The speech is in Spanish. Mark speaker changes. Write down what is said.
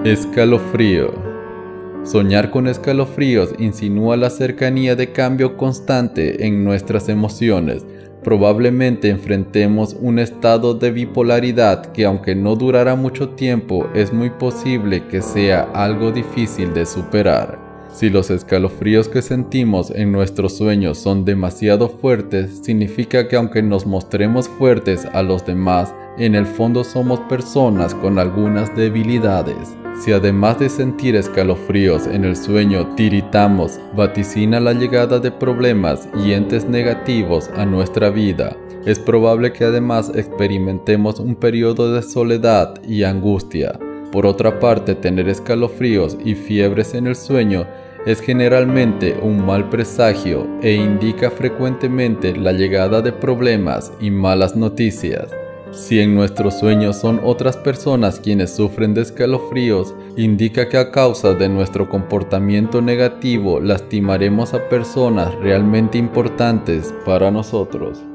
Speaker 1: Escalofrío. Soñar con escalofríos insinúa la cercanía de cambio constante en nuestras emociones. Probablemente enfrentemos un estado de bipolaridad que, aunque no durará mucho tiempo, es muy posible que sea algo difícil de superar. Si los escalofríos que sentimos en nuestros sueños son demasiado fuertes, significa que aunque nos mostremos fuertes a los demás, en el fondo somos personas con algunas debilidades. Si además de sentir escalofríos en el sueño tiritamos, vaticina la llegada de problemas y entes negativos a nuestra vida, es probable que además experimentemos un periodo de soledad y angustia. Por otra parte, tener escalofríos y fiebres en el sueño es generalmente un mal presagio e indica frecuentemente la llegada de problemas y malas noticias. Si en nuestros sueños son otras personas quienes sufren de escalofríos, indica que a causa de nuestro comportamiento negativo lastimaremos a personas realmente importantes para nosotros.